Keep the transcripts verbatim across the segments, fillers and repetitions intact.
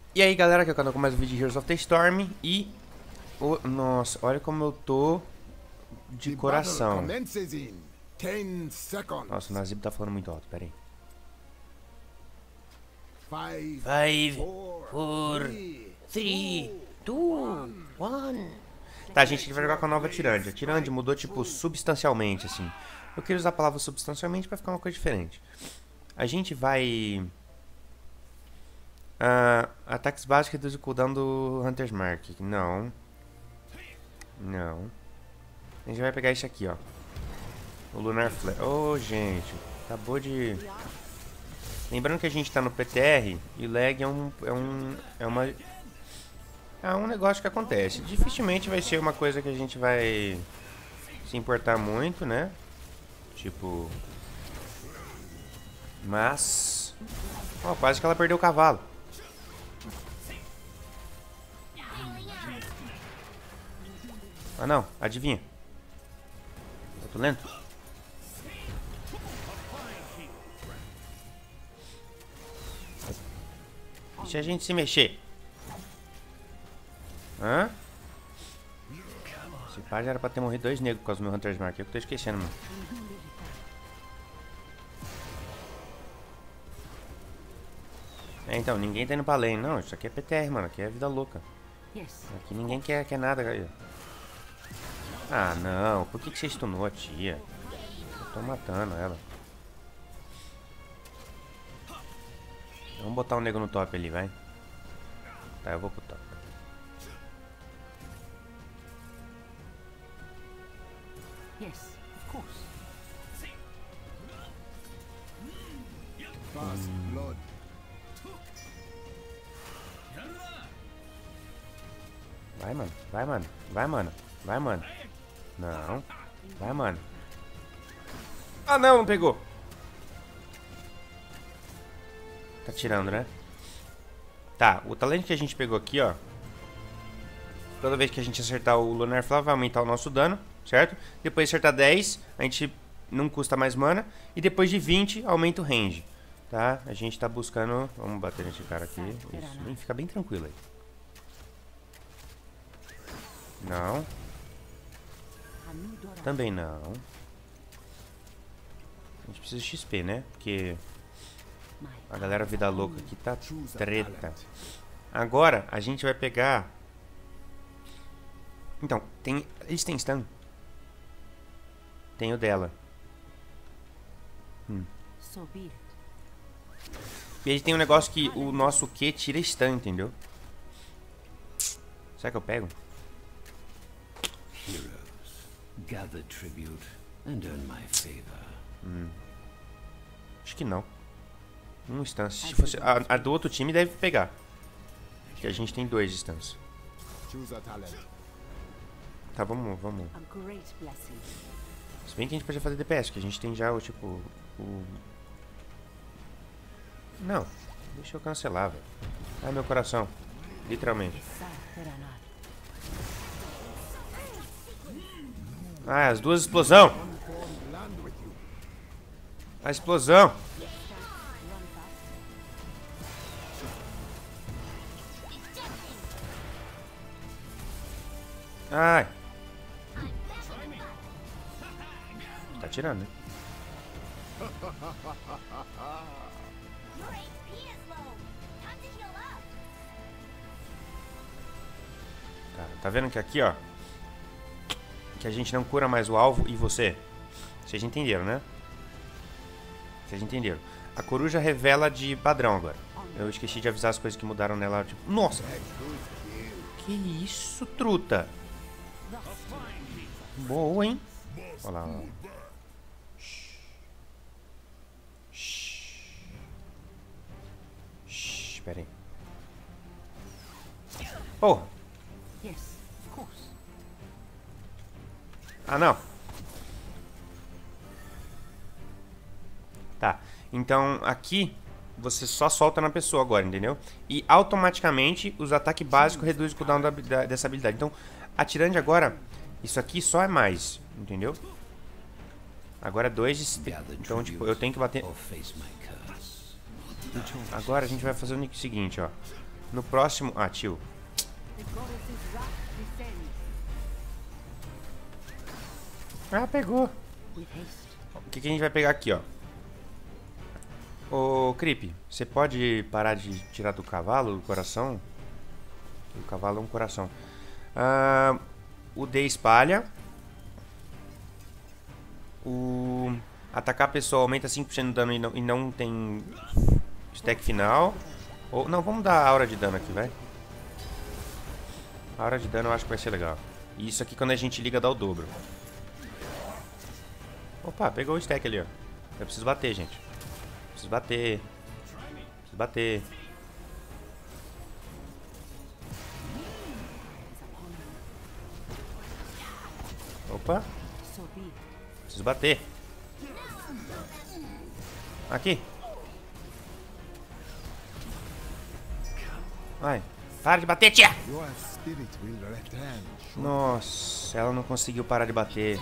E aí galera, aqui é o canal com mais um vídeo de Heroes of the Storm. E... Oh, nossa, olha como eu tô de coração. Nossa, o Nazib tá falando muito alto, pera aí. Five, four, three, two, one. Tá, gente, a gente vai jogar com a nova Tyrande. A Tyrande mudou, tipo, substancialmente, assim. Eu queria usar a palavra substancialmente pra ficar uma coisa diferente. A gente vai... Uh, ataques básicos reduz o cooldown do Hunter's Mark. Não. Não. A gente vai pegar esse aqui, ó. O Lunar Flare. Ô, oh, gente. Acabou de... Lembrando que a gente tá no P T R. E lag é um... É um... É uma... É um negócio que acontece. Dificilmente vai ser uma coisa que a gente vai... Se importar muito, né? Tipo... Mas... Ó, oh, quase que ela perdeu o cavalo. Ah não, adivinha. Eu tô lento. Deixa a gente se mexer. Hã? Esse pá já era pra ter morrido dois negros por causa do meu Hunter's Mark. Eu que tô esquecendo, mano. É, então, ninguém tá indo pra lane. Não, isso aqui é P T R, mano. Aqui é vida louca. Aqui ninguém quer, quer nada, cara. Ah, não. Por que, que você stunou a tia? Eu tô matando ela. Vamos botar o um nego no top ali, vai. Tá, eu vou pro top. Yes, of course. Hum. Vai, mano. Vai, mano. Vai, mano. Vai, mano. Não. Vai, mano. Ah, não. Não pegou. Tá tirando, né? Tá. O talento que a gente pegou aqui, ó. Toda vez que a gente acertar o Lunar Flare, vai aumentar o nosso dano, certo? Depois de acertar dez, a gente não custa mais mana. E depois de vinte, aumenta o range. Tá? A gente tá buscando... Vamos bater nesse cara aqui. Isso. Bem, fica bem tranquilo aí. Não. Também não. A gente precisa de X P, né? Porque a galera vida louca aqui tá treta. Agora a gente vai pegar... Então, tem... Eles têm stun? Tem o dela. Hum. E aí tem um negócio que o nosso Q tira stun, entendeu? Será que eu pego? Gather tribute and earn my favor. Hum. Acho que não. Um stun. Se fosse a, a do outro time deve pegar. Porque a gente tem dois stuns. Tá, vamos, vamos. Se bem que a gente pode fazer D P S, que a gente tem já o tipo o... Não, deixa eu cancelar, velho. Ai, meu coração. Literalmente. Ah, as duas explosão. A explosão. Ai. Tá tirando, né? Tá, tá vendo que aqui, ó, que a gente não cura mais o alvo e você. Vocês entenderam, né? Vocês entenderam. A coruja revela de padrão agora. Eu esqueci de avisar as coisas que mudaram nela. Tipo, nossa! Que isso, truta? Boa, hein? Olha lá, olha lá. Shhh. Pera aí. Oh! Ah, não. Tá. Então, aqui, você só solta na pessoa agora, entendeu? E automaticamente, os ataques básicos reduzem o cooldown da, da, dessa habilidade. Então, a Tyrande agora, isso aqui só é mais, entendeu? Agora é dois. Então, tipo, eu tenho que bater... Agora a gente vai fazer o seguinte, ó. No próximo... Ah, tio. The goddess's wrath descends. Ah, pegou. With haste. O que, que a gente vai pegar aqui, ó? Ô, Creep, você pode parar de tirar do cavalo o coração? O cavalo é um coração. Ah, o D espalha. O atacar a pessoa aumenta cinco por cento do dano e não, e não tem stack final. Ou, não, vamos dar a aura de dano aqui, vai. A aura de dano eu acho que vai ser legal. E isso aqui quando a gente liga dá o dobro. Opa, pegou o stack ali, ó. Eu preciso bater, gente. Preciso bater. Preciso bater. Opa. So be it. Preciso bater. Aqui. Vai. Para de bater, tia! Your spirit will return. Nossa, ela não conseguiu parar de bater.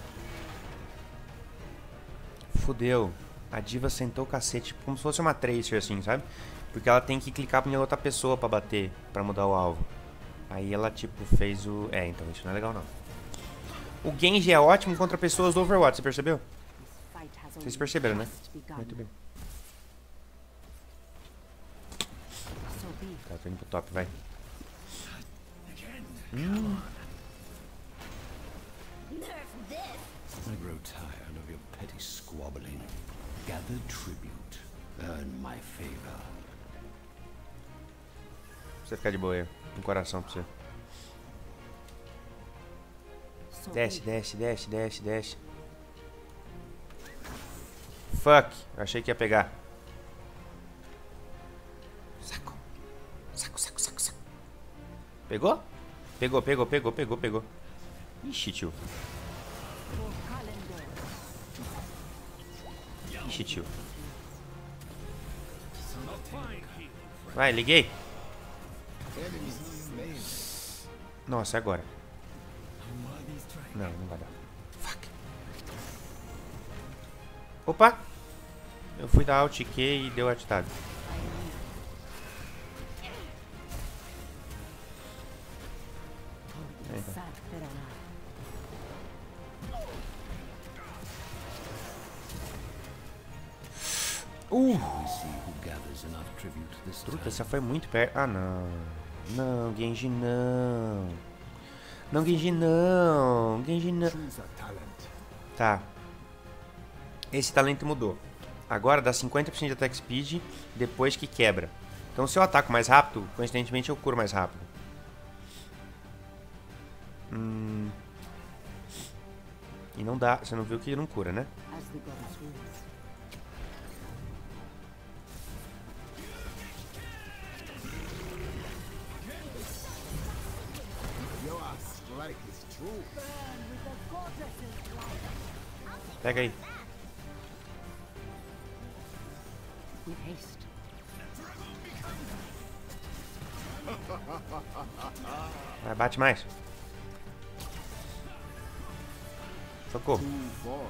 Fudeu. A diva sentou o cacete, tipo, como se fosse uma Tracer, assim, sabe? Porque ela tem que clicar em outra pessoa pra bater, pra mudar o alvo. Aí ela, tipo, fez o... É, então isso não é legal, não. O Genji é ótimo contra pessoas do Overwatch, você percebeu? This fight has Vocês only perceberam, né? just begun. Muito bem. So be it. Tá, tô indo pro top, vai. Hum. I grow tired of your petty squabbling. Gather tribute. Earn my favor. Pra você ficar de boa aí. Um coração pra você. So Desce, be it. desce, desce, desce, desce. Fuck. Eu achei que ia pegar. Saco. Saco, saco, saco, saco. Pegou? Pegou, pegou, pegou, pegou, pegou. Ixi, tio. For calendar. Ixi, tio. Vai, liguei. Nossa, é agora. Não, não vai dar. Fuck. Opa! Eu fui dar alt Q e deu alt tab. Sad Verona. Uh! We see who gathers enough tribute this time. Truta, essa foi muito perto. Ah, não. Não, Genji, não. Não, Genji, não. Genji, não. Choose a talent. Tá. Esse talento mudou. Agora dá cinquenta por cento de attack speed depois que quebra. Então se eu ataco mais rápido, coincidentemente eu curo mais rápido. Hum. E não dá. Você não viu que não cura, né? As the goddess wills. Your strike is true. Pega aí. With haste. Vai, bate mais. Socorro. Two fall.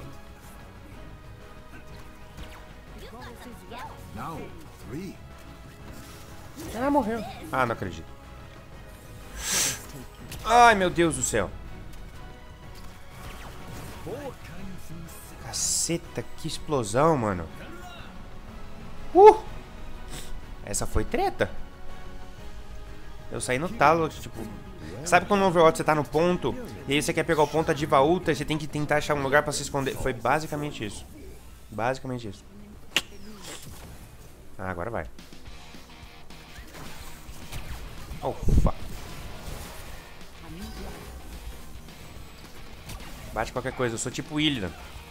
Now three. Ah, morreu. Ah, não acredito. Ai, meu Deus do céu. Caceta, que explosão, mano. Uh! Essa foi treta. Eu saí no talo, tipo... Sabe quando no Overwatch você tá no ponto, e aí você quer pegar o ponto, a diva ulta, e você tem que tentar achar um lugar pra se esconder. Foi basicamente isso. Basicamente isso. Ah, agora vai. Oh, fuck. Bate qualquer coisa, eu sou tipo Illidan.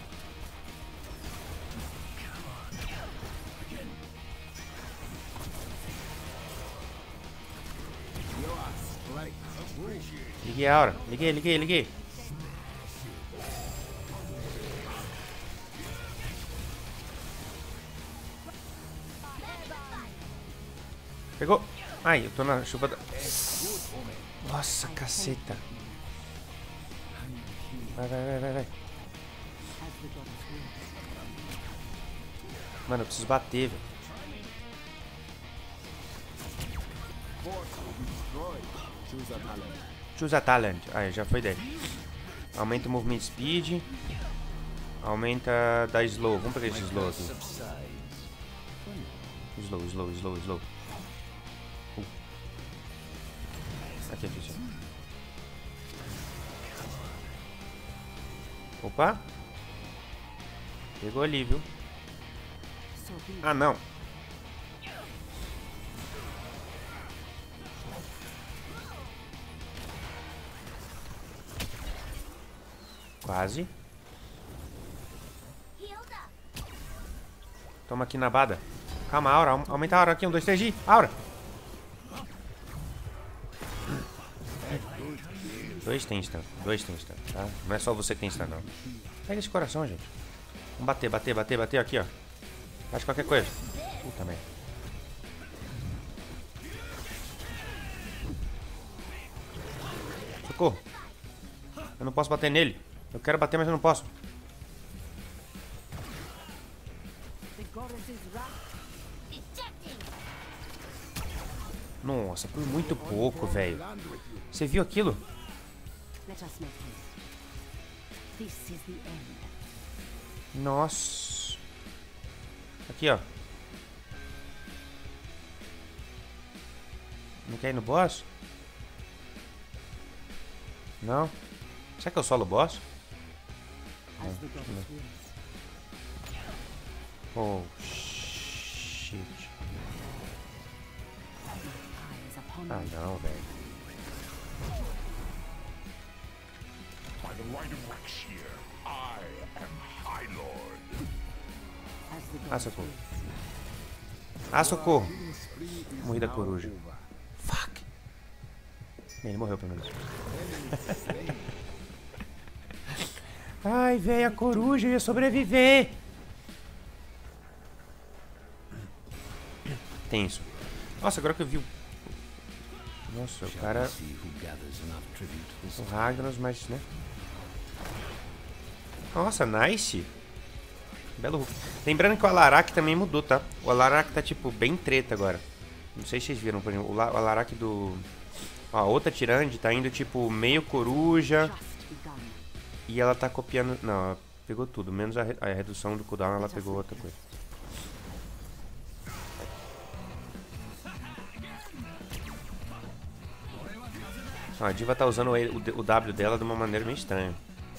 Liguei a aura. Liguei, liguei, liguei. Pegou. Ai, eu tô na chuva da... Nossa, caceta. Vai, vai, vai, vai, vai. As the goddess wills. Mano, eu preciso bater, velho. fort will be destroyed. Choose a talent. Choose a talent. Ah, já foi dele. Aumenta o movement speed. Aumenta da slow. Vamos pegar esse slow aqui. Slow, slow, slow, slow. Uh. Aqui, aqui, aqui. Opa. Pegou ali, viu? So be it. Ah, não. Quase. Toma aqui na bada. Calma, Aura. Aumenta a Aura aqui. Um, dois, três, G. Aura. Dois tem stun. Dois tem stun, tá? Não é só você que tem stun, não. Pega esse coração, gente. Vamos bater, bater, bater, bater aqui, ó. Faz qualquer coisa. Puta merda. Socorro. Eu não posso bater nele. Eu quero bater, mas eu não posso. The goddess's wrath. Nossa, por muito pouco, velho. Você viu aquilo? Let us make haste. This is the end. Nossa. Aqui, ó. Não quer ir no boss? Não? Será que eu solo o boss? As the goddess wills. Oh, shit. Eyes upon Ah, you. não, velho. By the right of Rakshir, I am High Lord. As the Ah, goddess socorro. wills. Ah, socorro. Killing spree is Morri da now coruja. over. Fuck. Ele morreu pelo menos. Ai, velho, a coruja ia sobreviver. Tenso. Nossa, agora que eu vi o... Nossa, o cara... See who gathers enough tribute this O Ragnaros, mas, né? Nossa, nice. Belo Hulk. Lembrando que o Alarak também mudou, tá? O Alarak tá, tipo, bem treta agora. Não sei se vocês viram, por exemplo, o, La o Alarak do... Ó, a outra Tirande tá indo, tipo, meio coruja. Just begun. E ela tá copiando... Não, ela pegou tudo. Menos a, re a redução do cooldown, ela pegou outra coisa. Ó, a Diva tá usando o, E- o D- o W dela de uma maneira meio estranha.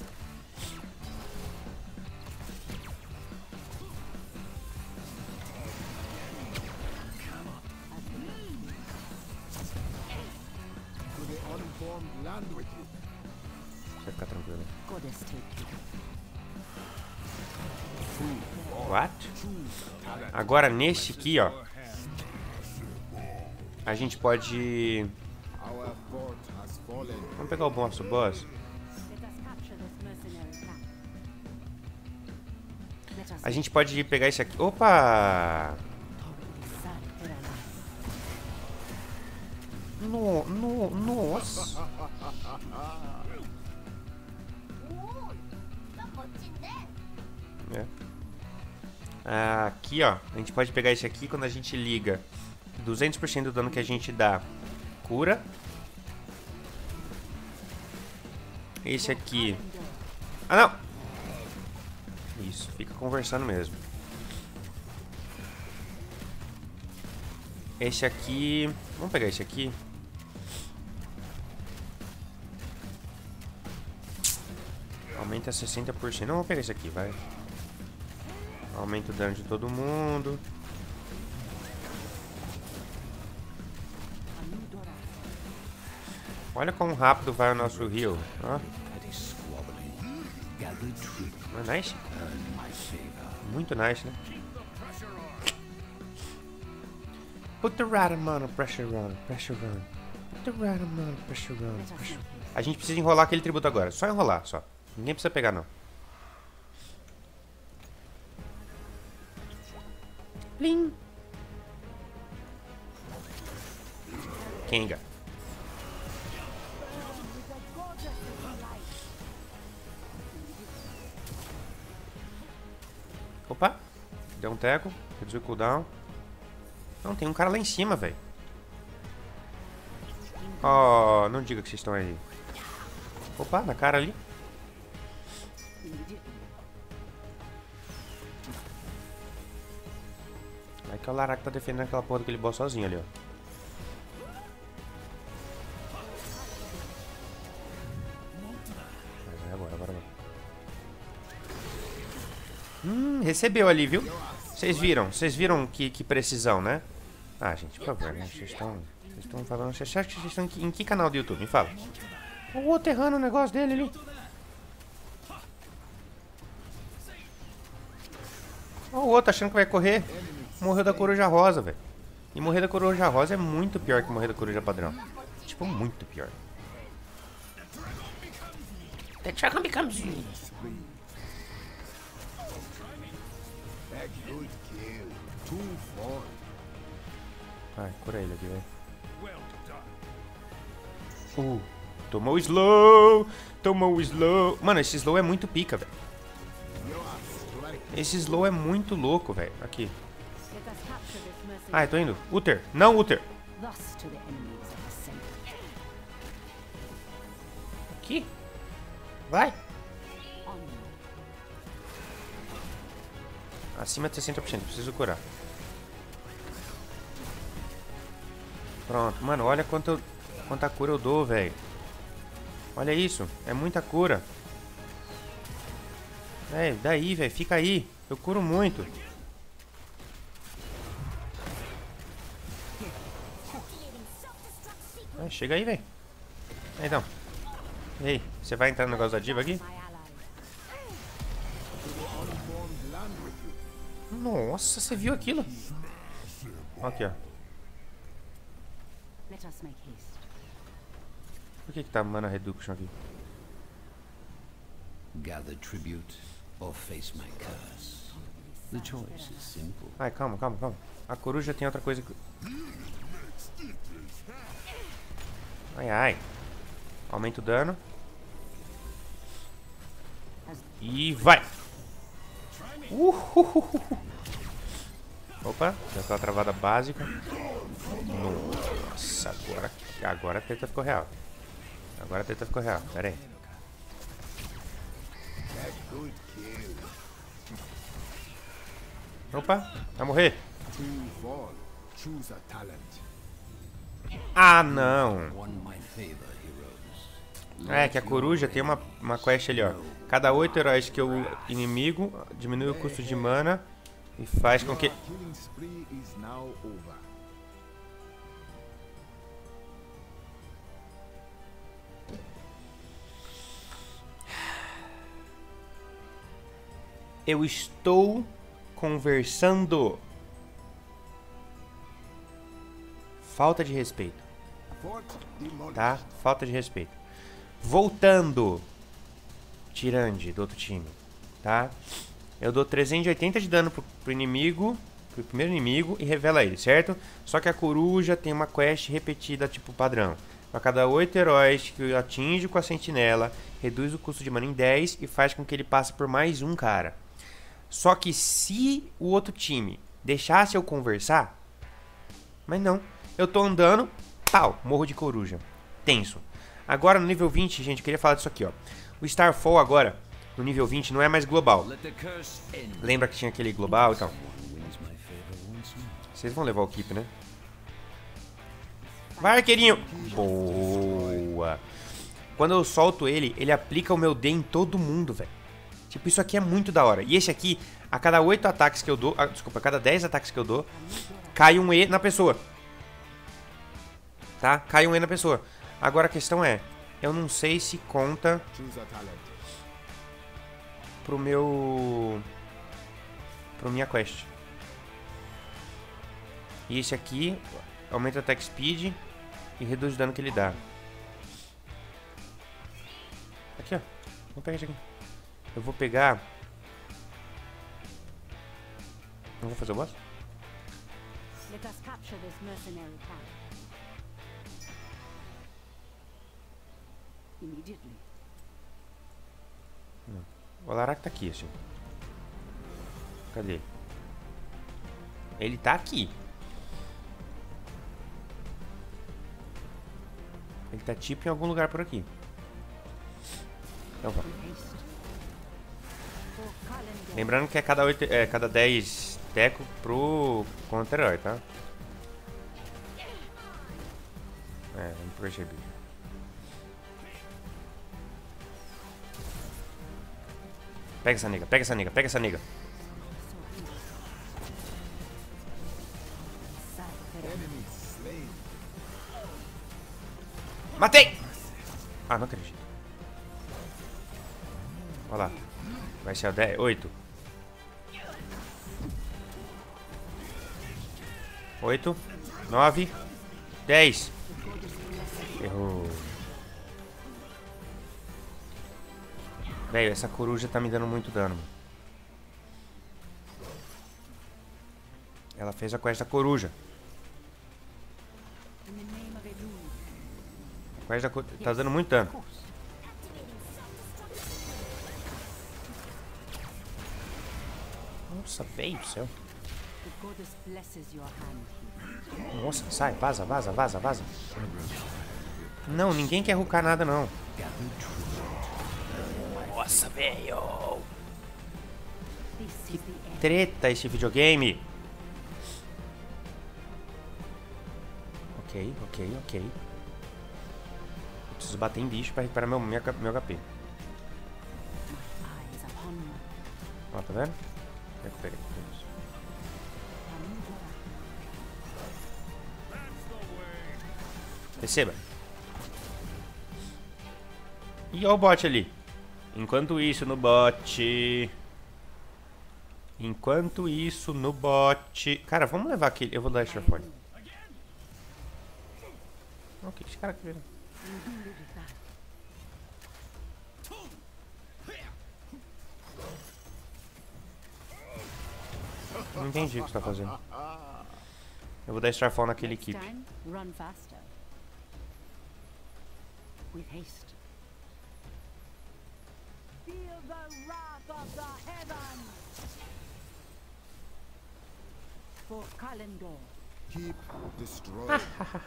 To the unformed land with you. Você ficar tranquilo. Goddess take you. What? Agora nesse aqui, ó. A gente pode... Our fort has fallen. Vamos pegar o boss, o boss. Let us capture this mercenary camp. Let us A gente pode pegar esse aqui. Opa! No, no, nossa. É. Ah, aqui, ó. A gente pode pegar esse aqui quando a gente liga. duzentos por cento do dano que a gente dá. Cura. Esse aqui. Ah, não! Isso, fica conversando mesmo. Esse aqui... Vamos pegar esse aqui. Aumenta sessenta por cento. Não, vamos pegar esse aqui, vai. Aumenta o dano de todo mundo. Olha como rápido vai o nosso heal. Ó, petty squabbling. Gather tribute, não é nice? earn my favor. Muito nice, né? Put the right amount of pressure on, pressure on. Put the right amount of pressure on, Let us pressure. make haste. A gente precisa enrolar aquele tributo agora. Só enrolar, só. Ninguém precisa pegar, não. Plim. Kenga. Opa. Deu um teco. Reduziu o cooldown. Não, tem um cara lá em cima, velho. Oh, não diga que vocês estão aí. Opa, na cara ali. Vai que o Larak tá defendendo aquela porra daquele boss sozinho ali, ó. Vai, agora, agora, agora. Hum, recebeu ali, viu? Vocês viram? Vocês viram que, que precisão, né? Ah, gente, por favor, né? Vocês estão... Vocês estão falando... Vocês acham que vocês estão em que canal do YouTube? Me fala. O outro errando o negócio dele ali. Olha o outro achando que vai correr. Morreu da coruja rosa, velho. E morrer da coruja rosa é muito pior que morrer da coruja padrão. Tipo, muito pior. The dragon becomes you. Vai, cura ele aqui, velho. Uh, tomou o slow. Tomou o slow. Mano, esse slow é muito pica, velho. Esse slow é muito louco, velho. Aqui. Ah, eu tô indo. Uther. Não, Uther. Aqui. Vai. Acima de sessenta por cento. Preciso curar. Pronto. Mano, olha quanto, quanta cura eu dou, velho. Olha isso. É muita cura. Velho, daí, velho. Fica aí. Eu curo muito. Ah, chega aí, velho. Então. E aí, você vai entrar no negócio da diva aqui? Nossa, você viu aquilo? Aqui, ó. Por que que tá mana reduction aqui? Gather tribute or face my curse. The choice is simple. Ai, calma, calma, calma. A coruja tem outra coisa que... Ai, ai. Aumenta o dano. E vai! Uhuhuhu. Opa, já tá a travada básica. Nossa, agora, agora a treta ficou real. Agora a treta ficou real, pera aí. Opa, vai morrer. Ah, não. É, que a coruja tem uma, uma quest ali, ó. Cada oito heróis que o inimigo diminui o custo de mana e faz com que... Eu estou conversando. Falta de respeito. Tá? Falta de respeito. Voltando. Tirande do outro time. Tá? Eu dou trezentos e oitenta de dano pro, pro inimigo. Pro primeiro inimigo e revela ele, certo? Só que a coruja tem uma quest repetida tipo padrão. A cada oito heróis que eu atinge com a sentinela, reduz o custo de mana em dez e faz com que ele passe por mais um cara. Só que se o outro time deixasse eu conversar... Mas não. Eu tô andando, pau, morro de coruja. Tenso. Agora no nível vinte, gente, eu queria falar disso aqui, ó. O Starfall agora, no nível vinte, não é mais global. Lembra que tinha aquele global e tal? Vocês vão levar o keep, né? Vai, arqueirinho! Boa! Quando eu solto ele, ele aplica o meu D em todo mundo, velho. Tipo, isso aqui é muito da hora. E esse aqui, a cada oito ataques que eu dou... Ah, desculpa, a cada dez ataques que eu dou, cai um E na pessoa. Tá? Cai um E na pessoa. Agora a questão é... Eu não sei se conta... Pro meu... Pro minha quest. E esse aqui... Aumenta o attack speed... E reduz o dano que ele dá. Aqui, ó. Vamos pegar isso aqui. Eu vou pegar... Não vou fazer o boss? Let us capture this mercenary camp. Immediately. Não. O Alarak tá aqui, assim. Cadê? Ele tá aqui. Tem que estar tipo em algum lugar por aqui. Então vamos. Lembrando que é cada, oito, é cada dez teco pro contra-herói, tá? É, não percebi. Pega essa nega, pega essa nega, pega essa nega. Matei! Ah, não acredito. Olha lá. Vai ser o dez, oito. oito, nove, dez. Errou. Velho, essa coruja tá me dando muito dano. Ela fez a quest da coruja. A quest da coruja tá dando muito dano. Nossa, velho do céu. Nossa, sai, vaza, vaza, vaza, vaza. Não, ninguém quer rucar nada, não. Nossa, velho. Que treta esse videogame. Ok, ok, ok. Eu preciso bater em bicho pra recuperar meu, meu, meu H P. Ó, tá vendo? Recuperei. Receba. E olha o bot ali. Enquanto isso no bot. Enquanto isso no bot. Cara, vamos levar aquele. Eu vou dar Extrafone. O que esse cara aqui vendo? Não entendi o que você tá fazendo. Eu vou dar Starfall naquele equipe. Run faster. With haste. Feel the wrath of the heavens. For Kalendor. Keep destroying.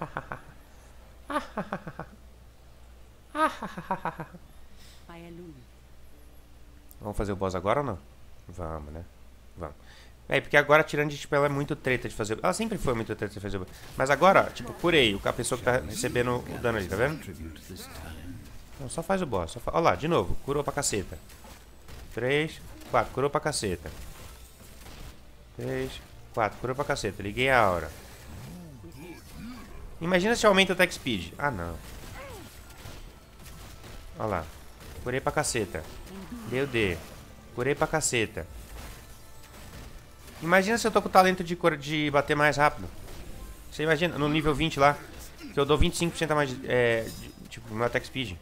Vamos fazer o boss agora ou não? Vamos, né? Vamos. É, porque agora a Tirande, tipo, ela é muito treta de fazer. Ela sempre foi muito treta de fazer. Mas agora, tipo, curei a pessoa que tá recebendo o dano ali, tá vendo? Não, só faz o boss. Só fa... Olha lá, de novo. Curou pra caceta. três, quatro. Curou pra caceta. três, quatro. Curou pra caceta. Liguei a aura. Imagina se aumenta o attack speed. Ah, não. Olha lá. Curei pra caceta. Deu D. Curei pra caceta. Imagina se eu tô com o talento de, de bater mais rápido. Você imagina, no nível vinte lá, que eu dou vinte e cinco por cento a mais é, de, tipo, meu attack speed.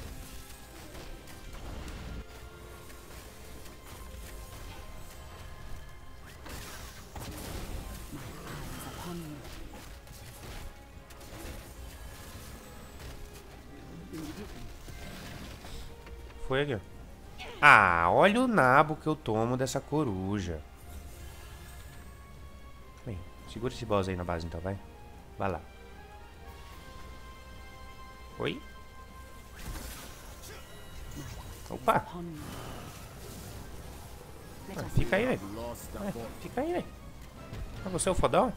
Foi aqui, ó. Ah, olha o nabo que eu tomo dessa coruja. Bem, segura esse boss aí na base então, vai. Vai lá. Oi? Opa! Ah, fica aí, velho. Ah, fica aí, velho. Ah, você é o fodão?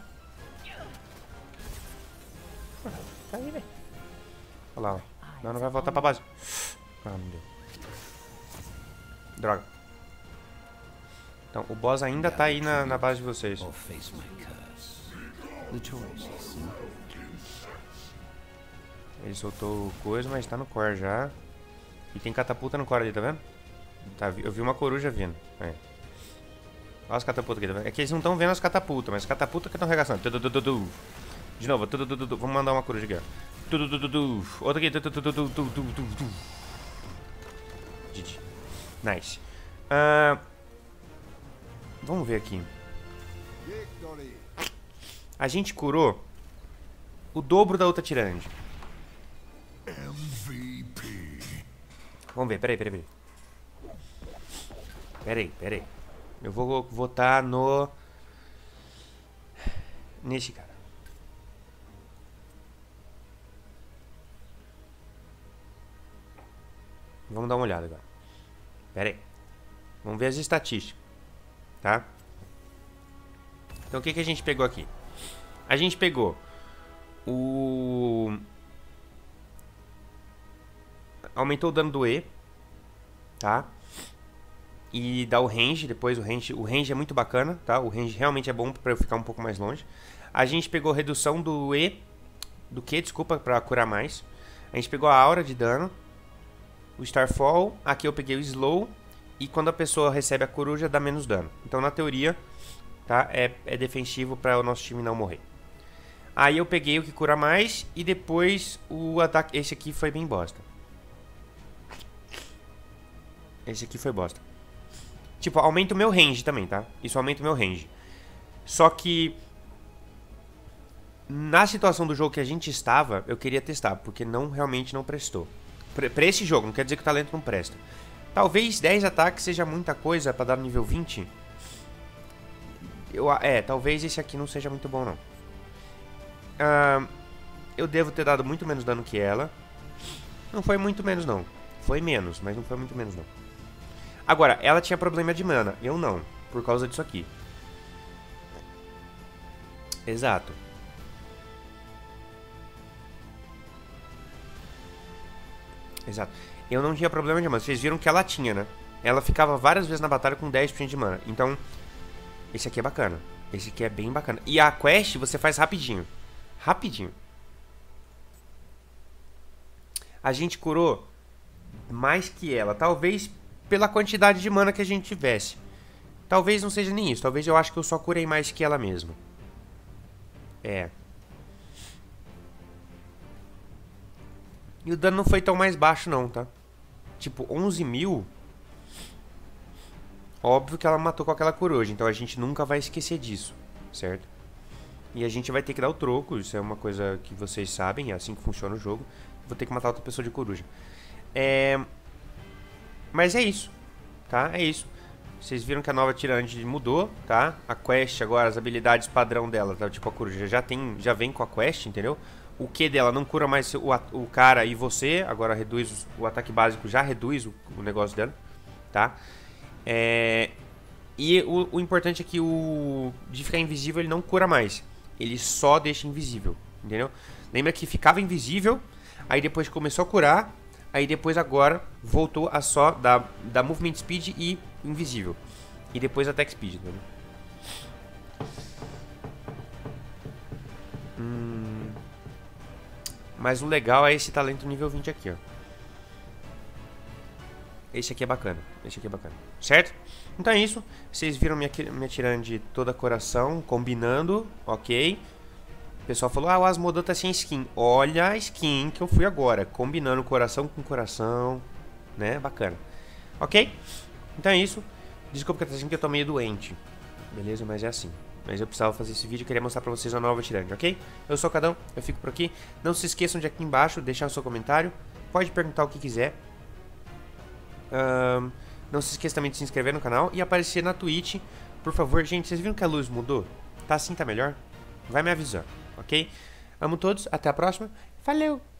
Ah, fica aí, velho. Olha lá, ó. Não, não vai voltar pra base. Ah, não deu. Droga. Então, o boss ainda tá aí na, na base de vocês. Ele soltou o coisa, mas tá no core já. E tem catapulta no core ali, tá vendo? Tá, eu vi uma coruja vindo. É. Olha as catapultas aqui, tá vendo? É que eles não estão vendo as catapultas, mas catapultas que estão arregaçando. De novo. Vamos mandar uma coruja aqui, ó. Outra aqui. G G. Nice. Uh, vamos ver aqui. A gente curou o dobro da outra tirande. M V P. Vamos ver, peraí, peraí, peraí. Peraí, peraí. Eu vou votar no... Neste cara. Vamos dar uma olhada agora. Pera aí. Vamos ver as estatísticas. Tá? Então o que, que a gente pegou aqui? A gente pegou o... Aumentou o dano do E. Tá? E dá o range. Depois o range, o range é muito bacana. Tá? O range realmente é bom pra eu ficar um pouco mais longe. A gente pegou redução do E. Do Q, desculpa, pra curar mais. A gente pegou a aura de dano. O Starfall. Aqui eu peguei o Slow. E quando a pessoa recebe a coruja, dá menos dano. Então, na teoria, tá? É, é defensivo para o nosso time não morrer. Aí eu peguei o que cura mais. E depois o ataque... Esse aqui foi bem bosta. Esse aqui foi bosta. Tipo, aumenta o meu range também, tá? Isso aumenta o meu range. Só que... Na situação do jogo que a gente estava, eu queria testar. Porque não, realmente não prestou. Pra, pra esse jogo, não quer dizer que o talento não presta. Talvez dez ataques seja muita coisa pra dar no nível vinte. Eu, é, talvez esse aqui não seja muito bom, não. Uh, eu devo ter dado muito menos dano que ela. Não foi muito menos, não. Foi menos, mas não foi muito menos, não. Agora, ela tinha problema de mana. Eu não, por causa disso aqui. Exato. Exato. Eu não tinha problema de mana. Vocês viram que ela tinha, né? Ela ficava várias vezes na batalha com dez por cento de mana. Então, esse aqui é bacana. Esse aqui é bem bacana. E a quest você faz rapidinho. Rapidinho. A gente curou mais que ela. Talvez pela quantidade de mana que a gente tivesse. Talvez não seja nem isso. Talvez eu acho que eu só curei mais que ela mesmo. É. E o dano não foi tão mais baixo não, tá? Tipo, onze mil. Óbvio que ela matou com aquela coruja. Então a gente nunca vai esquecer disso, certo? E a gente vai ter que dar o troco. Isso é uma coisa que vocês sabem. É assim que funciona o jogo. Vou ter que matar outra pessoa de coruja. É... Mas é isso, tá? É isso. Vocês viram que a nova tirante mudou, tá? A quest agora, as habilidades padrão dela, tá? Tipo a coruja já, tem, já vem com a quest, entendeu? O Q dela não cura mais o, o cara e você. Agora reduz o ataque básico, já reduz o, o negócio dela, tá? É, e o, o importante é que o de ficar invisível ele não cura mais. Ele só deixa invisível, entendeu? Lembra que ficava invisível, aí depois começou a curar, aí depois agora voltou a só dar, dar movement speed e invisível. E depois attack speed, entendeu? Hum... Mas o legal é esse talento nível vinte aqui, ó. Esse aqui é bacana. Esse aqui é bacana. Certo? Então é isso. Vocês viram minha, minha tirande toda coração, combinando, ok? O pessoal falou, ah, o Asmodeu tá sem skin. Olha a skin que eu fui agora. Combinando coração com coração. Né? Bacana. Ok? Então é isso. Desculpa que eu tô meio doente. Beleza? Mas é assim. Mas eu precisava fazer esse vídeo e queria mostrar pra vocês a nova tirante, ok? Eu sou o Cadão, eu fico por aqui. Não se esqueçam de aqui embaixo deixar o seu comentário. Pode perguntar o que quiser. Um, não se esqueça também de se inscrever no canal e aparecer na Twitch. Por favor, gente, vocês viram que a luz mudou? Tá assim, tá melhor? Vai me avisar, ok? Amo todos, até a próxima. Valeu!